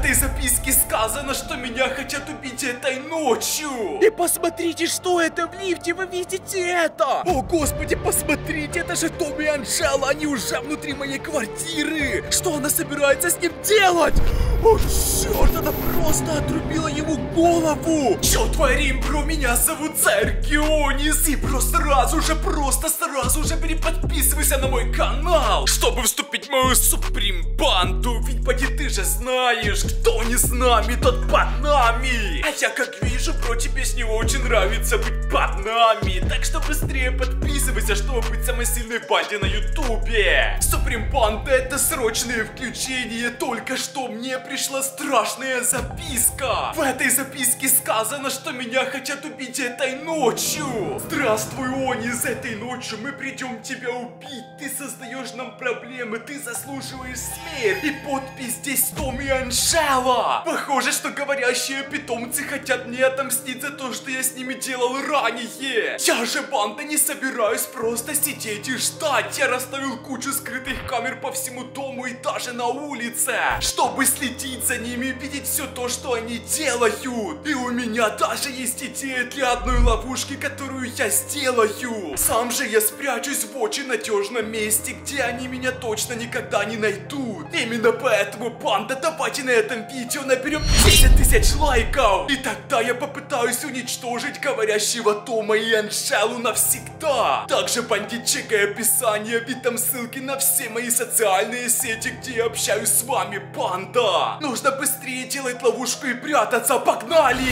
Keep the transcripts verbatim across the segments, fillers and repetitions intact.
этой записке сказано, что меня хотят убить этой ночью. И посмотрите, что это в лифте, вы видите это? О, господи, посмотрите, это же Том и Анжела, они уже внутри моей квартиры. Что она собирается с ним делать? О, черт, она просто отрубила ему голову. Что творим, бро? Меня зовут Царь Геонис. И просто сразу же, просто сразу же переподписывайся на мой канал, чтобы вступить в мою Суприм банду. Ведь поди ты же знаешь, кто не с нами, тот под нами. А я как вижу, бро, тебе с него очень нравится быть под нами. Так что быстрее подписывайся, чтобы быть самой сильной в банде на ютубе. Суприм банда — это срочное включение. Только что мне пришла страшная записка. В этой записке сказано, что меня хотят убить этой ночью. Здравствуй, Онис, этой ночью мы придем тебя убить. Ты создаешь нам проблемы, ты заслуживаешь смерть. И подпись здесь Том и Анжела. Похоже, что говорящие питомцы хотят мне отомстить за то, что я с ними делал ранее. Я же, банда, не собираюсь просто сидеть и ждать. Я расставил кучу скрытых камер по всему дому и даже на улице, чтобы следить за ними и видеть все то, что они делают. И у меня даже есть идея для одной ловушки, которую я сделаю. Сам же я спрячусь в очень надежном месте, где они меня точно никогда не найдут. Именно поэтому, банда, давайте на этом видео наберем десять тысяч лайков. И тогда я попытаюсь уничтожить говорящего Тома и Анжелу навсегда. Также, бандит, чекай описание, ведь там ссылки на все мои социальные сети, где я общаюсь с вами, банда. Нужно быстрее делать ловушку и прятаться. Погнали!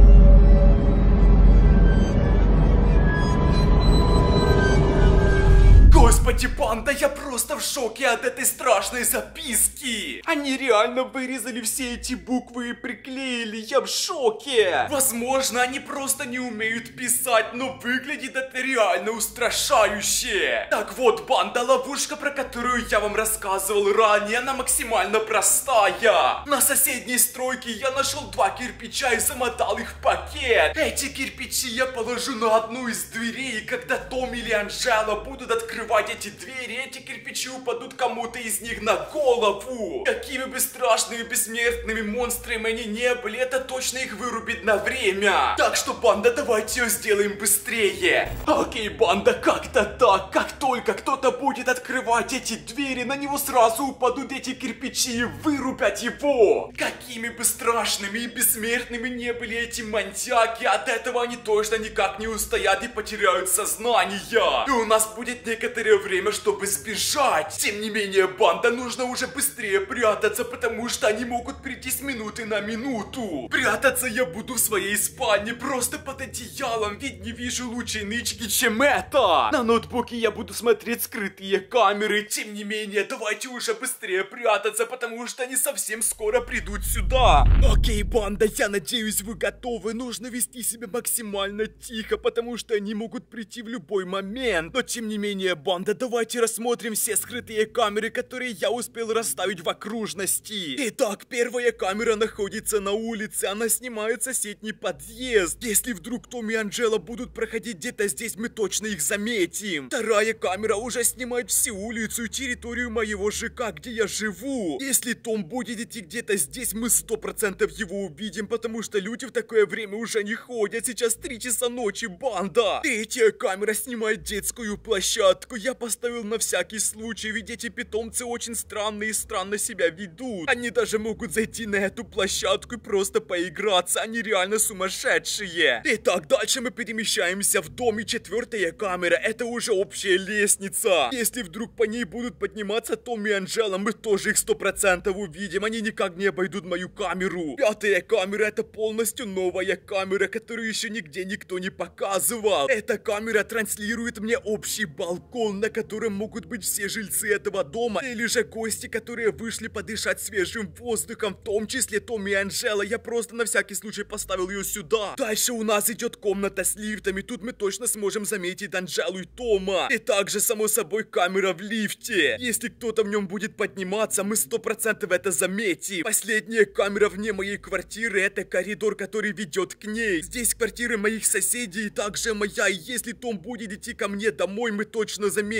Господи, банда, я просто в шоке от этой страшной записки. Они реально вырезали все эти буквы и приклеили. Я в шоке. Возможно, они просто не умеют писать, но выглядит это реально устрашающе. Так вот, банда, ловушка, про которую я вам рассказывал ранее, она максимально простая. На соседней стройке я нашел два кирпича и замотал их в пакет. Эти кирпичи я положу на одну из дверей, и когда Том или Анжела будут открывать эти двери, эти кирпичи упадут кому-то из них на голову. Какими бы страшными бессмертными монстрами они не были, это точно их вырубит на время. Так что, банда, давайте ее сделаем быстрее. Окей, банда, как-то так. Как только кто-то будет открывать эти двери, на него сразу упадут эти кирпичи и вырубят его. Какими бы страшными и бессмертными не были эти маньяки, от этого они точно никак не устоят и потеряют сознание. И у нас будет некоторое время, чтобы сбежать. Тем не менее, банда, нужно уже быстрее прятаться, потому что они могут прийти с минуты на минуту. Прятаться я буду в своей спальне, просто под одеялом, ведь не вижу лучшей нычки, чем это. На ноутбуке я буду смотреть скрытые камеры. Тем не менее, давайте уже быстрее прятаться, потому что они совсем скоро придут сюда. Окей, банда, я надеюсь, вы готовы. Нужно вести себя максимально тихо, потому что они могут прийти в любой момент. Но тем не менее, банда, давайте рассмотрим все скрытые камеры, которые я успел расставить в окружности. Итак, первая камера находится на улице, она снимает соседний подъезд. Если вдруг Том и Анжела будут проходить где-то здесь, мы точно их заметим. Вторая камера уже снимает всю улицу и территорию моего ЖК, где я живу. Если Том будет идти где-то здесь, мы сто процентов его увидим, потому что люди в такое время уже не ходят. Сейчас три часа ночи, банда. Третья камера снимает детскую площадку. Я поставил на всякий случай, ведь эти питомцы очень странные и странно себя ведут. Они даже могут зайти на эту площадку и просто поиграться. Они реально сумасшедшие. Итак, дальше мы перемещаемся в дом. И четвертая камера — это уже общая лестница. Если вдруг по ней будут подниматься Том и Анжела, мы тоже их сто процентов увидим. Они никак не обойдут мою камеру. Пятая камера — это полностью новая камера, которую еще нигде никто не показывал. Эта камера транслирует мне общий балкон, на котором могут быть все жильцы этого дома, или же гости, которые вышли подышать свежим воздухом, в том числе Том и Анжела. Я просто на всякий случай поставил ее сюда. Дальше у нас идет комната с лифтами. Тут мы точно сможем заметить Анжелу и Тома. И также, само собой, камера в лифте. Если кто-то в нем будет подниматься, мы сто процентов это заметим. Последняя камера вне моей квартиры — это коридор, который ведет к ней. Здесь квартиры моих соседей и также моя. И если Том будет идти ко мне домой, мы точно заметим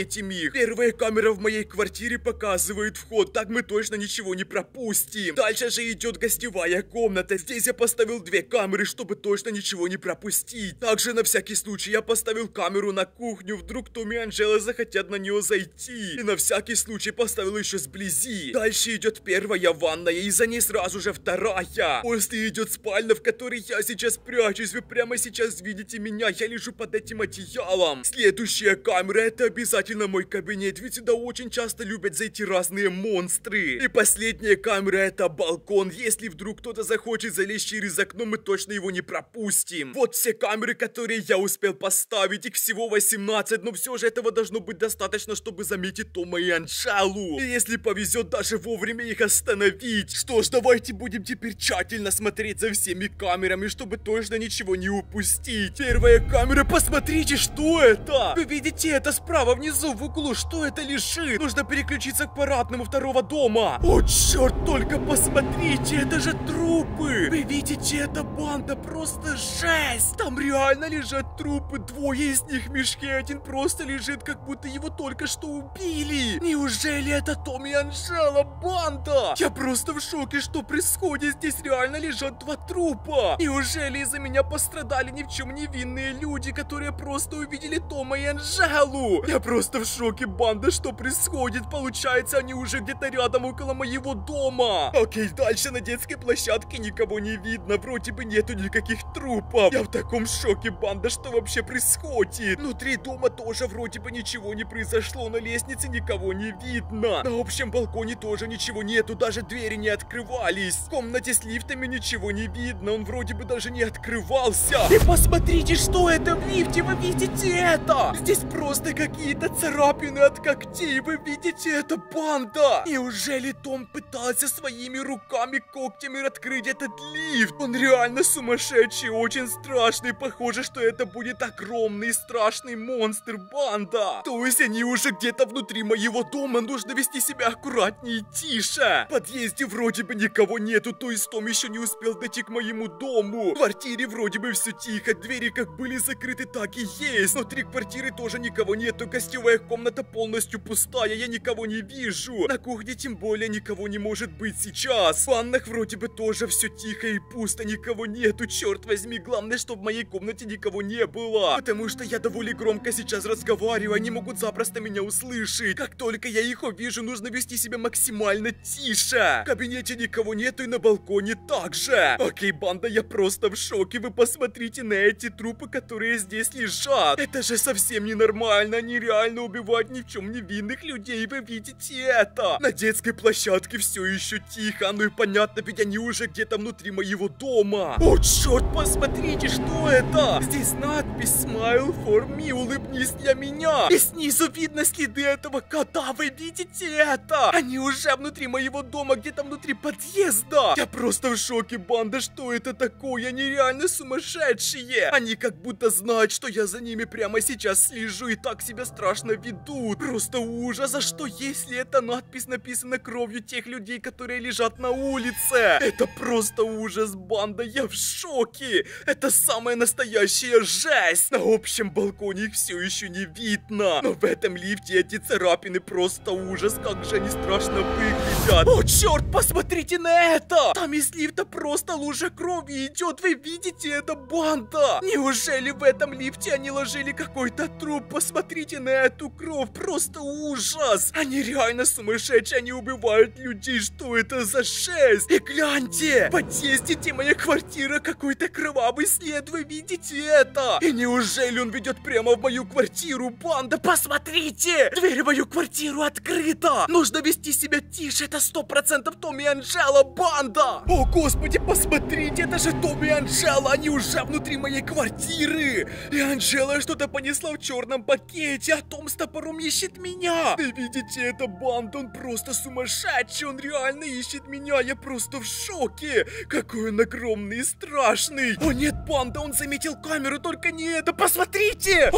заметим их. Первая камера в моей квартире показывает вход, так мы точно ничего не пропустим. Дальше же идет гостевая комната. Здесь я поставил две камеры, чтобы точно ничего не пропустить. Также на всякий случай я поставил камеру на кухню, вдруг Том и Анжела захотят на нее зайти. И на всякий случай поставил еще сблизи. Дальше идет первая ванная, и за ней сразу же вторая. После идет спальня, в которой я сейчас прячусь. Вы прямо сейчас видите меня, я лежу под этим одеялом. Следующая камера — это обязательно мой кабинет, ведь сюда очень часто любят зайти разные монстры. И последняя камера — это балкон. Если вдруг кто-то захочет залезть через окно, мы точно его не пропустим. Вот все камеры, которые я успел поставить. Их всего восемнадцать, но все же этого должно быть достаточно, чтобы заметить Тома и Анжелу. И если повезет, даже вовремя их остановить. Что ж, давайте будем теперь тщательно смотреть за всеми камерами, чтобы точно ничего не упустить. Первая камера, посмотрите, что это? Вы видите это справа внизу в углу? Что это лежит? Нужно переключиться к парадному второго дома. О, черт, только посмотрите, это же трупы. Вы видите, это банда, просто жесть. Там реально лежат трупы, двое из них в мешке, один просто лежит, как будто его только что убили. Неужели это Том и Анжела, банда? Я просто в шоке, что происходит. Здесь реально лежат два трупа. Неужели из-за меня пострадали ни в чем невинные люди, которые просто увидели Тома и Анжелу? Я просто в шоке, банда, что происходит? Получается, они уже где-то рядом, около моего дома. Окей, дальше на детской площадке никого не видно, вроде бы нету никаких трупов. Я в таком шоке, банда, что вообще происходит? Внутри дома тоже вроде бы ничего не произошло, на лестнице никого не видно. На общем балконе тоже ничего нету, даже двери не открывались. В комнате с лифтами ничего не видно, он вроде бы даже не открывался. И посмотрите, что это в лифте, вы видите это? Здесь просто какие-то царапины от когтей, вы видите это, банда? Неужели Том пытался своими руками, когтями открыть этот лифт? Он реально сумасшедший, очень страшный, похоже, что это будет огромный страшный монстр, банда. То есть они уже где-то внутри моего дома, нужно вести себя аккуратнее и тише. В подъезде вроде бы никого нету, то есть Том еще не успел дойти к моему дому. В квартире вроде бы все тихо, двери как были закрыты, так и есть. Внутри квартиры тоже никого нету, гостевая комната полностью пустая, я никого не вижу. На кухне тем более никого не может быть сейчас. В ваннах вроде бы тоже все тихо и пусто, никого нету, черт возьми. Главное, чтобы в моей комнате никого не было, потому что я довольно громко сейчас разговариваю, они могут запросто меня услышать. Как только я их увижу, нужно вести себя максимально тише. В кабинете никого нету и на балконе также. Окей, банда, я просто в шоке. Вы посмотрите на эти трупы, которые здесь лежат. Это же совсем ненормально. Они реально убивают ни в чем невинных людей. Вы видите это? На детской площадке все еще тихо. Ну и понятно, ведь они уже где-то внутри моего дома. О, черт, посмотрите, что это? Здесь надпись Smile for me, улыбнись для меня. И снизу видно следы этого кота. Вы видите это? Они уже внутри моего дома, где-то внутри подъезда. Я просто в шоке, банда, что это такое? Они реально сумасшедшие. Они как будто знают, что я за ними прямо сейчас слежу и так себя страшно ведут. Просто ужас. А что если эта надпись написана кровью тех людей, которые лежат на улице? Это просто ужас, банда. Я в шоке. Это самая настоящая жесть. На общем балконе их все еще не видно. Но в этом лифте эти царапины просто ужас. Как же они страшно выглядят. О, черт, посмотрите на это. Там из лифта просто лужа крови идет. Вы видите это, банда? Неужели в этом лифте они ложили какой-то труп? Посмотрите на эту кровь. Просто ужас. Они реально сумасшедшие. Они убивают людей. Что это за жесть? И гляньте. В подъезде, где моя квартира, какой-то кровавый след. Вы видите это? И неужели он ведет прямо в мою квартиру? Банда, посмотрите. Дверь в мою квартиру открыта. Нужно вести себя тише. Это сто процентов Том и Анжела, банда. О, господи, посмотрите. Это же Том и Анжела. Они уже внутри моей квартиры. И Анжела что-то понесла в черном пакете, а Том с топором ищет меня. Вы видите это, банда? Он просто сумасшедший. Он реально ищет меня. Я просто в шоке. Какой он огромный и страшный. О нет, банда, он заметил камеру, только не это. Посмотрите. Он только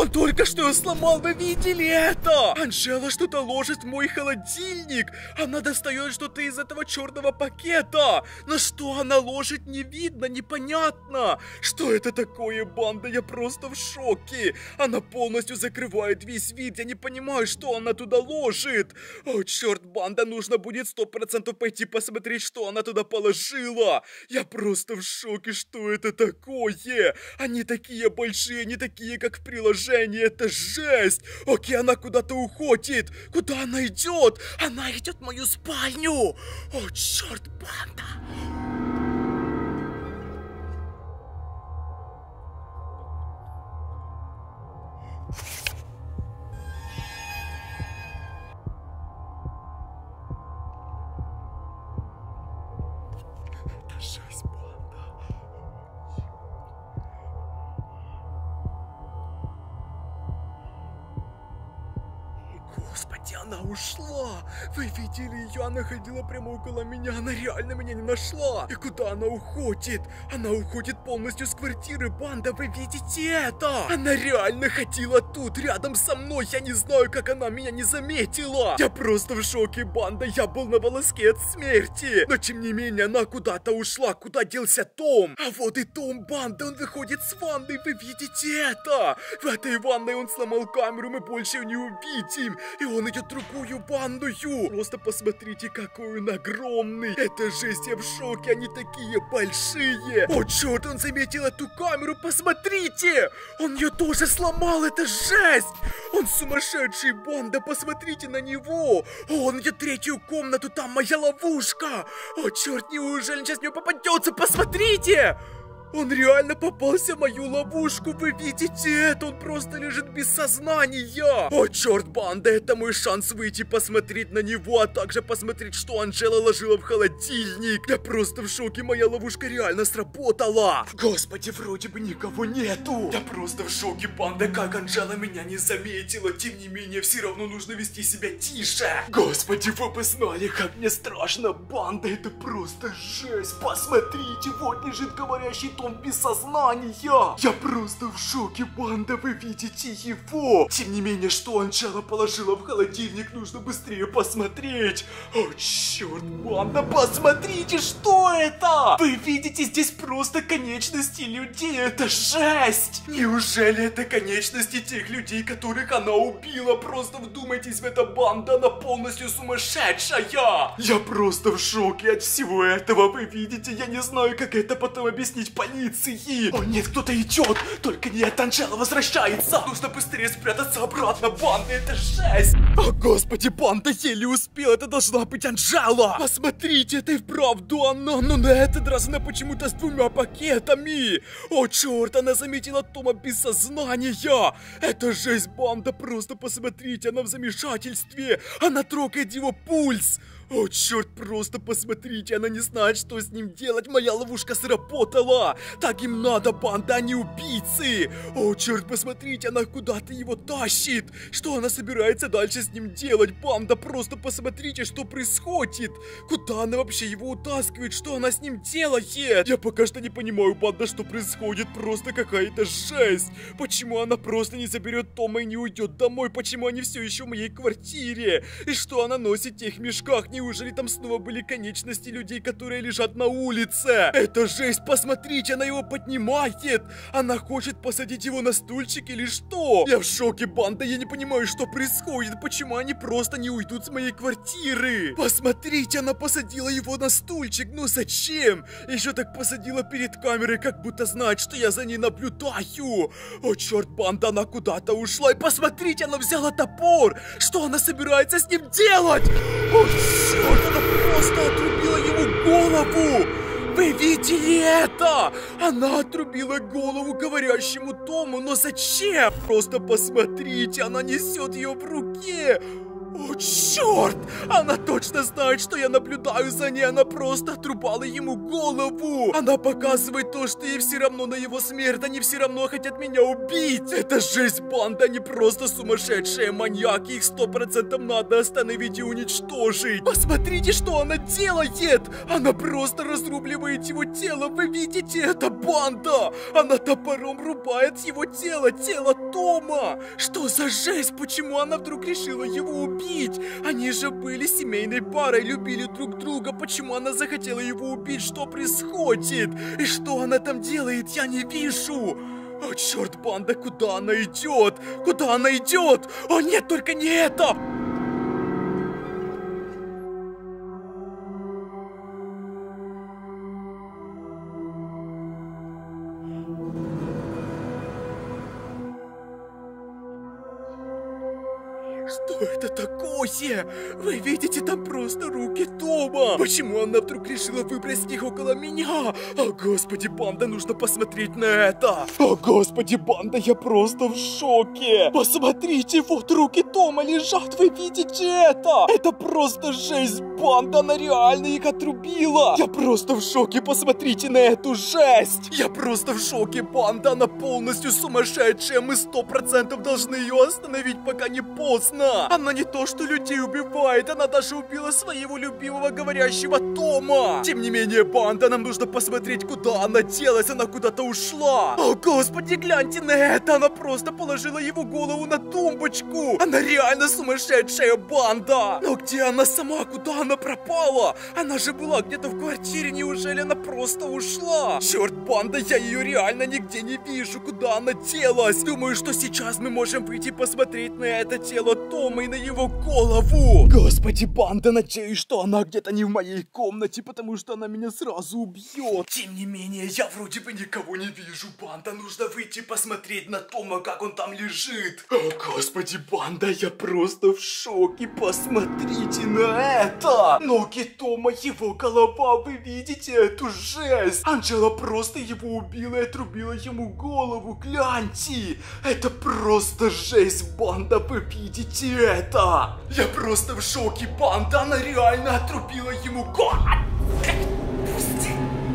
Да что я сломал, вы видели это? Анжела что-то ложит в мой холодильник. Она достает что-то из этого черного пакета. Но что она ложит, не видно, непонятно. Что это такое, банда? Я просто в шоке. Она полностью закрывает весь вид. Я не понимаю, что она туда ложит. О, черт, банда, нужно будет сто процентов пойти посмотреть, что она туда положила. Я просто в шоке, что это такое. Они такие большие, они такие, как в приложении. Это жесть. Окей, она куда-то уходит. Куда она идет? Она идет в мою спальню. О, черт, банда. Это жесть, банда. Господи, она ушла! Вы видели ее? Она ходила прямо около меня. Она реально меня не нашла. И куда она уходит? Она уходит полностью с квартиры, банда. Вы видите это? Она реально ходила тут, рядом со мной. Я не знаю, как она меня не заметила. Я просто в шоке, банда. Я был на волоске от смерти. Но тем не менее, она куда-то ушла. Куда делся Том? А вот и Том, банда. Он выходит с ванной. Вы видите это? В этой ванной он сломал камеру. Мы больше ее не увидим. И он идет в другую ванную. Просто посмотрите, какой он огромный. Это жесть, я в шоке. Они такие большие. О, черт, он заметил эту камеру. Посмотрите. Он ее тоже сломал. Это жесть. Он сумасшедший, банда. Посмотрите на него. О, он идет в третью комнату. Там моя ловушка. О, черт, неужели он сейчас в нее попадется? Посмотрите. Он реально попался в мою ловушку, вы видите это? Он просто лежит без сознания. О, черт, банда, это мой шанс выйти посмотреть на него, а также посмотреть, что Анжела ложила в холодильник. Я просто в шоке, моя ловушка реально сработала. Господи, вроде бы никого нету. Я просто в шоке, банда, как Анжела меня не заметила. Тем не менее, все равно нужно вести себя тише. Господи, вы бы знали, как мне страшно, банда, это просто жесть. Посмотрите, вот лежит говорящий Том без сознания. Я просто в шоке, банда, вы видите его. Тем не менее, что Анжела положила в холодильник, нужно быстрее посмотреть. О, черт, банда, посмотрите, что это? Вы видите здесь просто конечности людей, это жесть. Неужели это конечности тех людей, которых она убила? Просто вдумайтесь в это, банда, она полностью сумасшедшая. Я просто в шоке от всего этого, вы видите, я не знаю, как это потом объяснить полиции. О нет, кто-то идет. Только нет, Анжела возвращается. Нужно быстрее спрятаться обратно, банда, это жесть. О господи, банда, еле успел. Это должна быть Анжела. Посмотрите, это и вправду она. Но на этот раз она почему-то с двумя пакетами. О черт, она заметила Тома без сознания. Это жесть, банда, просто посмотрите, она в замешательстве. Она трогает его пульс. О, черт, просто посмотрите, она не знает, что с ним делать. Моя ловушка сработала. Так им надо, банда, они убийцы. О, черт, посмотрите, она куда-то его тащит. Что она собирается дальше с ним делать, банда? Просто посмотрите, что происходит. Куда она вообще его утаскивает? Что она с ним делает? Я пока что не понимаю, банда, что происходит. Просто какая-то жесть. Почему она просто не заберет Тома и не уйдет домой? Почему они все еще в моей квартире? И что она носит в тех мешках? Неужели там снова были конечности людей, которые лежат на улице? Это жесть, посмотрите, она его поднимает. Она хочет посадить его на стульчик или что? Я в шоке, банда, я не понимаю, что происходит. Почему они просто не уйдут с моей квартиры? Посмотрите, она посадила его на стульчик. Ну зачем? Еще так посадила перед камерой, как будто знает, что я за ней наблюдаю. О, черт, банда, она куда-то ушла. И посмотрите, она взяла топор. Что она собирается с ним делать? О, черт, она просто отрубила ему голову! Вы видели это? Она отрубила голову говорящему Тому, но зачем? Просто посмотрите, она несет ее в руке. О, черт! Она точно знает, что я наблюдаю за ней. Она просто отрубала ему голову. Она показывает то, что ей все равно на его смерть. Они все равно хотят меня убить. Это жесть, банда. Они просто сумасшедшие маньяки. Их сто процентов надо остановить и уничтожить. Посмотрите, что она делает. Она просто разрубливает его тело. Вы видите, это банда. Она топором рубает его тело. Тело Тома. Что за жесть? Почему она вдруг решила его убить? Они же были семейной парой, любили друг друга. Почему она захотела его убить? Что происходит? И что она там делает? Я не вижу. О, черт, банда, куда она идет? Куда она идет? О, нет, только не это! Что это такое? Вы видите, там просто руки Тома. Почему она вдруг решила выбросить их около меня? О, господи, банда, нужно посмотреть на это. О, господи, банда, я просто в шоке. Посмотрите, вот руки Тома лежат, вы видите это? Это просто жесть, банда, она реально их отрубила. Я просто в шоке, посмотрите на эту жесть. Я просто в шоке, банда, она полностью сумасшедшая. Мы сто процентов должны ее остановить, пока не поздно. Она не то что людей убивает, она даже убила своего любимого говорящего Тома. Тем не менее, банда, нам нужно посмотреть, куда она делась, она куда-то ушла. О, господи, гляньте на это, она просто положила его голову на тумбочку. Она реально сумасшедшая, банда. Но где она сама, куда она пропала? Она же была где-то в квартире, неужели она просто ушла? Черт, банда, я ее реально нигде не вижу, куда она делась. Думаю, что сейчас мы можем выйти посмотреть на это тело Тома и на его голову. Господи, банда, надеюсь, что она где-то не в моей комнате, потому что она меня сразу убьет. Тем не менее, я вроде бы никого не вижу, банда. Нужно выйти посмотреть на Тома, как он там лежит. О, господи, банда, я просто в шоке. Посмотрите на это. Ноги Тома, его голова, вы видите эту жесть? Анжела просто его убила и отрубила ему голову. Гляньте, это просто жесть, банда, вы видите это? Я просто в шоке, банда, она реально отрубила ему голову. Пусти!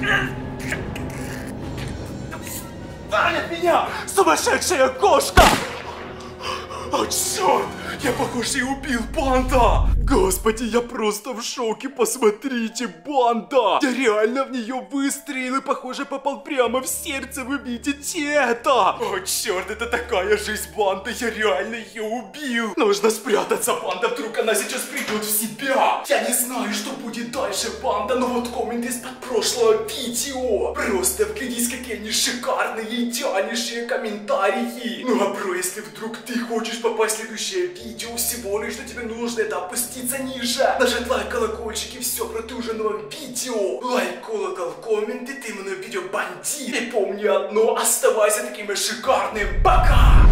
Отстань от меня, сумасшедшая кошка! О, черт! Я, похоже, и убил, банда! Господи, я просто в шоке, посмотрите, банда! Я реально в нее выстрелил и, похоже, попал прямо в сердце, вы видите это? О, черт, это такая жизнь, банда, я реально ее убил! Нужно спрятаться, банда, вдруг она сейчас придет в себя! Я не знаю, что будет дальше, банда, но вот комменты из-под прошлого видео! Просто вглядись, какие они шикарные, идеальнейшие комментарии! Ну а бро, если вдруг ты хочешь попасть в следующее видео, всего лишь, что тебе нужно, это опуститься ниже, нажать лайк, колокольчик и все про уже новом видео. Лайк, колокол, комменты, ты мной видео бандит. И помни одно, оставайся таким шикарным. Пока!